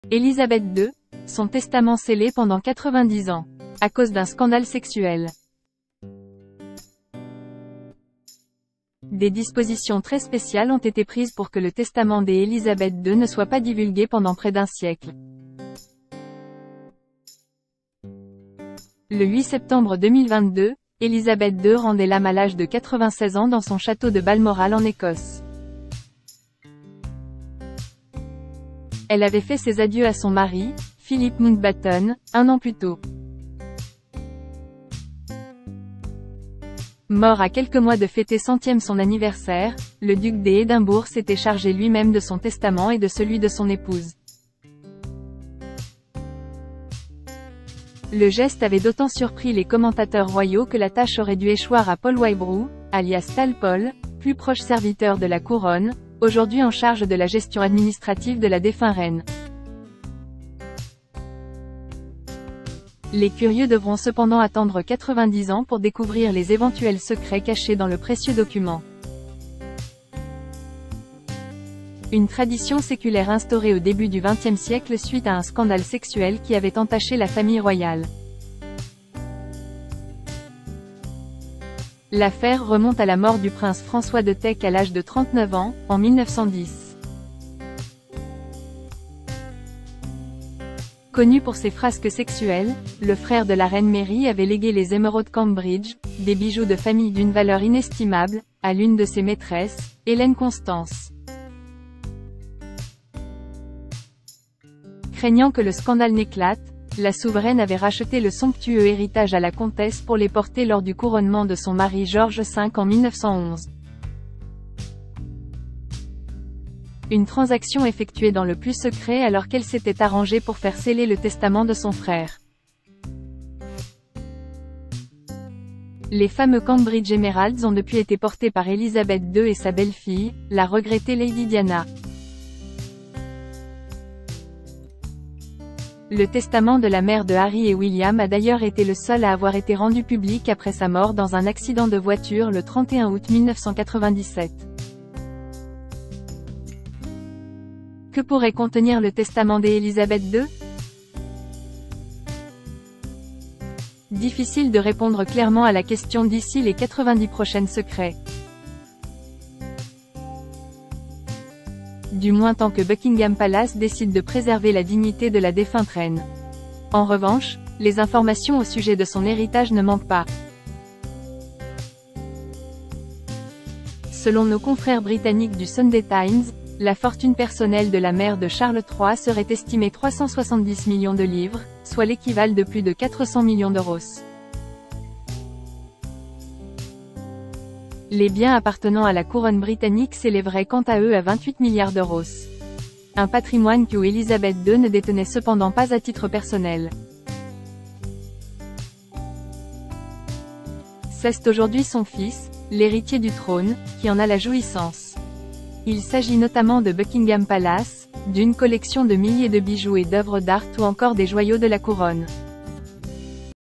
Élisabeth II, son testament scellé pendant 90 ans. À cause d'un scandale sexuel. Des dispositions très spéciales ont été prises pour que le testament d'Élisabeth II ne soit pas divulgué pendant près d'un siècle. Le 8 septembre 2022, Élisabeth II rendait l'âme à l'âge de 96 ans dans son château de Balmoral en Écosse. Elle avait fait ses adieux à son mari, Philip Mountbatten, un an plus tôt. Mort à quelques mois de fêter centième son anniversaire, le duc d'Édimbourg s'était chargé lui-même de son testament et de celui de son épouse. Le geste avait d'autant surpris les commentateurs royaux que la tâche aurait dû échoir à Paul Wybrew, alias Talpol, plus proche serviteur de la couronne, aujourd'hui en charge de la gestion administrative de la défunte reine. Les curieux devront cependant attendre 90 ans pour découvrir les éventuels secrets cachés dans le précieux document. Une tradition séculaire instaurée au début du XXe siècle suite à un scandale sexuel qui avait entaché la famille royale. L'affaire remonte à la mort du prince François de Teck à l'âge de 39 ans, en 1910. Connu pour ses frasques sexuelles, le frère de la reine Mary avait légué les émeraudes Cambridge, des bijoux de famille d'une valeur inestimable, à l'une de ses maîtresses, Hélène Constance. Craignant que le scandale n'éclate, la souveraine avait racheté le somptueux héritage à la comtesse pour les porter lors du couronnement de son mari George V en 1911. Une transaction effectuée dans le plus secret alors qu'elle s'était arrangée pour faire sceller le testament de son frère. Les fameux Cambridge Emeralds ont depuis été portés par Élisabeth II et sa belle-fille, la regrettée Lady Diana. Le testament de la mère de Harry et William a d'ailleurs été le seul à avoir été rendu public après sa mort dans un accident de voiture le 31 août 1997. Que pourrait contenir le testament d'Élisabeth II? Difficile de répondre clairement à la question d'ici les 90 prochaines secrets. Du moins tant que Buckingham Palace décide de préserver la dignité de la défunte reine. En revanche, les informations au sujet de son héritage ne manquent pas. Selon nos confrères britanniques du Sunday Times, la fortune personnelle de la mère de Charles III serait estimée 370 millions de livres, soit l'équivalent de plus de 400 millions d'euros. Les biens appartenant à la couronne britannique s'élèveraient quant à eux à 28 milliards d'euros. Un patrimoine que Élisabeth II ne détenait cependant pas à titre personnel. C'est aujourd'hui son fils, l'héritier du trône, qui en a la jouissance. Il s'agit notamment de Buckingham Palace, d'une collection de milliers de bijoux et d'œuvres d'art ou encore des joyaux de la couronne.